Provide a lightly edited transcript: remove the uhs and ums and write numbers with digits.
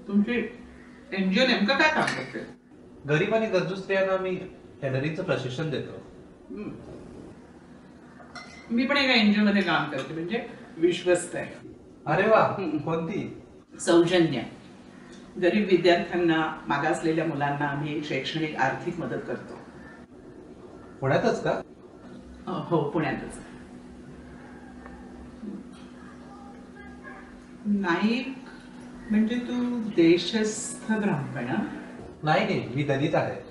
तुमची एनजीओ नेमकं काय काम करते? गरीब आणि गरजू स्त्रियांना मी टेलरिंगचं प्रशिक्षण देतो. मी पण एका एनजीओ मध्ये काम करते, म्हणजे विश्वस्त आहे. अरे वा, कोणती? सौजन्य. गरीब विद्यार्थ्यांना, मागासलेल्या मुलांना आम्ही शैक्षणिक आर्थिक मदत करतो. पुण्यातच का? हो, पुण्यातच. नाईक म्हणजे तू देशस्थ ब्राह्मण? नाही, मी दलित आहे.